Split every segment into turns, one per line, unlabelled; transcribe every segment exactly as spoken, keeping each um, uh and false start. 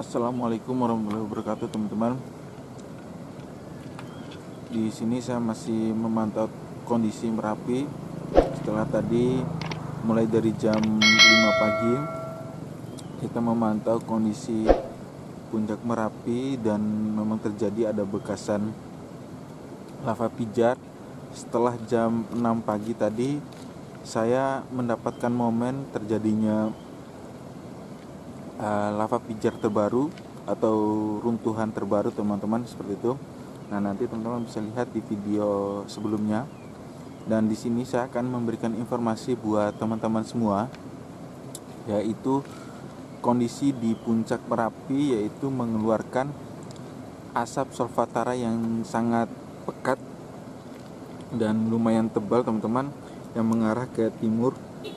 Assalamualaikum warahmatullahi wabarakatuh, teman-teman. Di sini saya masih memantau kondisi Merapi. Setelah tadi mulai dari jam lima pagi kita memantau kondisi puncak Merapi dan memang terjadi ada bekasan lava pijar. Setelah jam enam pagi tadi saya mendapatkan momen terjadinya uh, lava pijar terbaru atau runtuhan terbaru, teman-teman, seperti itu. Nah, nanti teman-teman bisa lihat di video sebelumnya. Dan di sini saya akan memberikan informasi buat teman-teman semua, yaitu kondisi di puncak Merapi, yaitu mengeluarkan asap solvatara yang sangat pekat dan lumayan tebal, teman-teman, yang mengarah ke timur.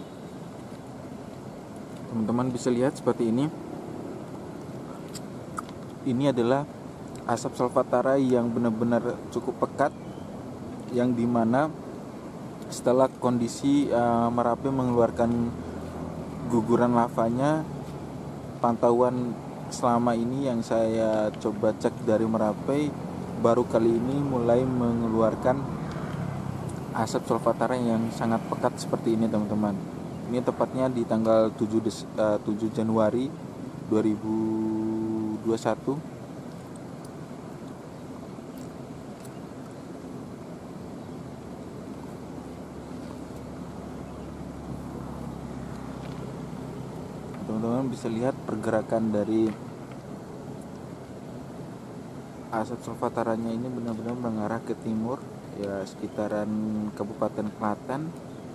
Teman-teman bisa lihat seperti ini. Ini adalah asap solvatara yang benar-benar cukup pekat, yang dimana setelah kondisi uh, Merapi mengeluarkan guguran lavanya, pantauan selama ini yang saya coba cek dari Merapi, baru kali ini mulai mengeluarkan asap solvatara yang sangat pekat seperti ini, teman-teman. Ini tepatnya di tanggal tujuh, uh, tujuh Januari dua ribu dua puluh satu. Teman-teman bisa lihat pergerakan dari asap solvataranya ini benar-benar mengarah ke timur, ya sekitaran Kabupaten Klaten.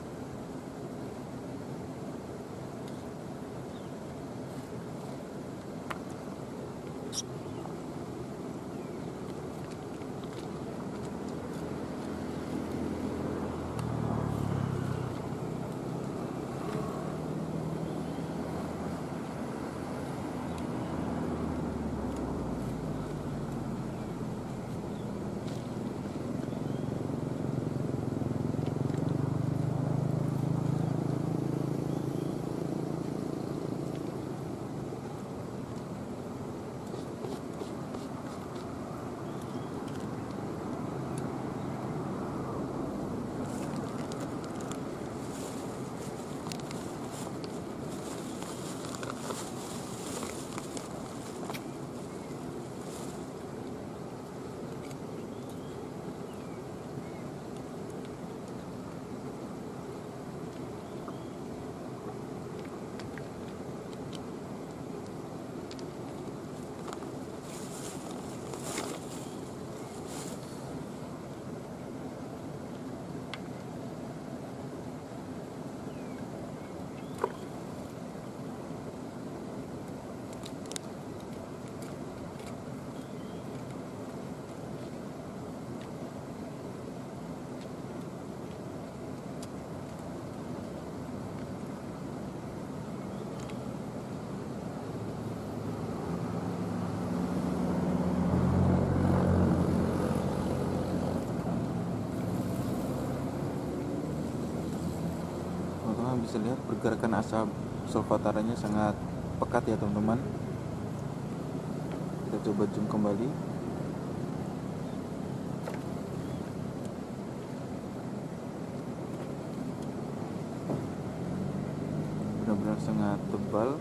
Teman-teman bisa lihat pergerakan asap solvataranya sangat pekat ya, teman-teman. Kita coba zoom kembali. Benar-benar sangat tebal.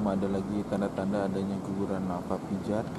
belum ada lagi tanda-tanda adanya guguran lava pijar.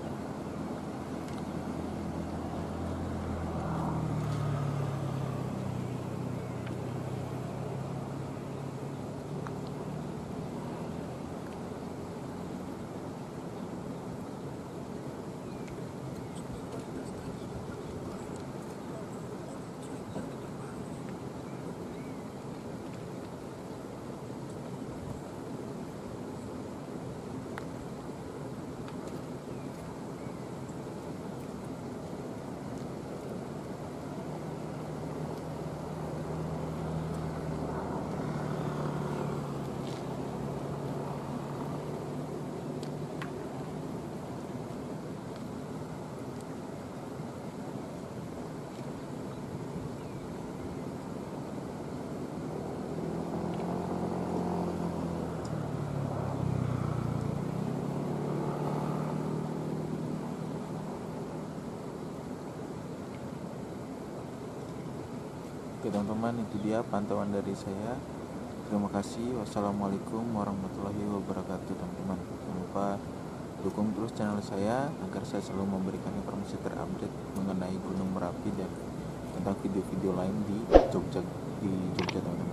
Oke teman-teman, itu dia pantauan dari saya. Terima kasih. Wassalamualaikum warahmatullahi wabarakatuh teman-teman. Jangan lupa dukung terus channel saya agar saya selalu memberikan informasi terupdate mengenai Gunung Merapi dan tentang video-video lain di Jogja di Jogja teman-teman.